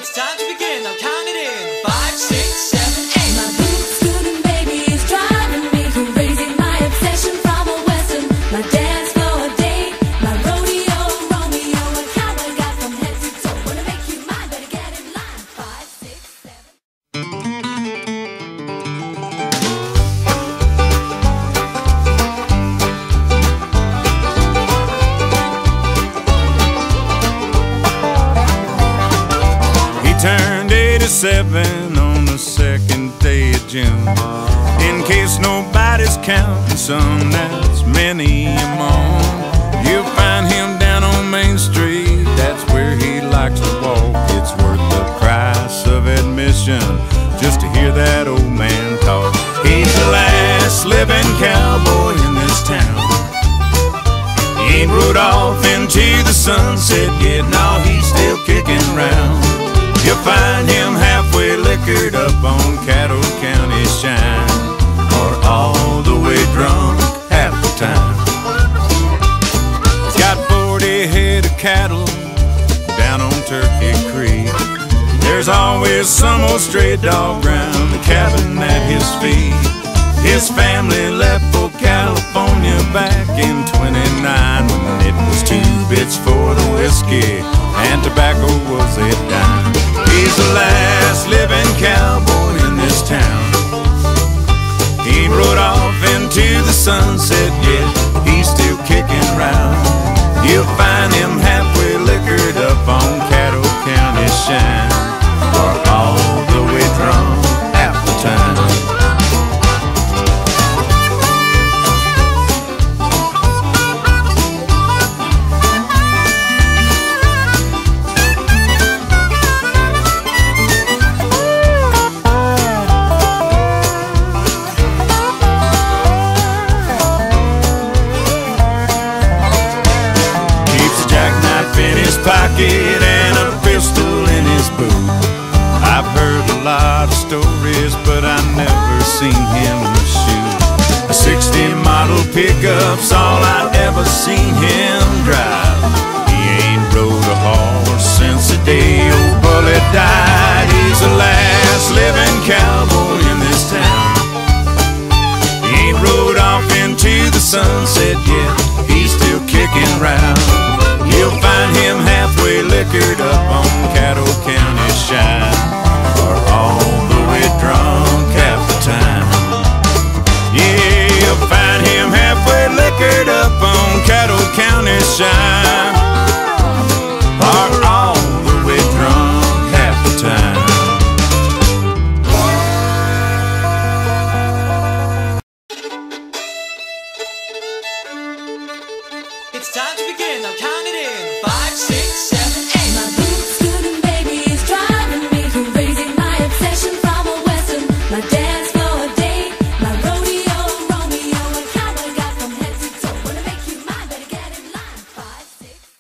It's time to begin. I'll count it in. 5, 6, 7, 8. My boots scooting baby is driving me crazy. My obsession from a western. My dance floor date. My rodeo Romeo. A cowboy got from head to toe. Wanna make you mine? Better get in line. 5, 6, 7. Turned 87 on the second day of June. In case nobody's counting, son, that's many a moon. You'll find him down on Main Street, that's where he likes to walk. It's worth the price of admission just to hear that old man talk. He's the last living cowboy in this town. He ain't rode off into the sunset yet, no, he's still kicking around. You'll find him halfway liquored up on Caddo County shine, or all the way drunk half the time. He's got 40 head of cattle down on Turkey Creek. There's always some old stray dog round the cabin at his feet. His family left for California back in '29 when it was 2 bits for the whiskey and tobacco was a dime. He's the last living cowboy in this town. He ain't rode off into the sunset yet, he's still kicking around. You'll find him halfway liquored up on Caddo County shine, or all the way drunk half the time. Pocket and a pistol in his boot. I've heard a lot of stories, but I never seen him shoot. A '60 model pickup's all I've ever seen him drive.